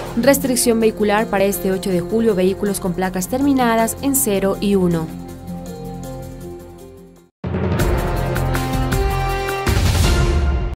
Restricción vehicular para este 8 de julio, vehículos con placas terminadas en 0 y 1.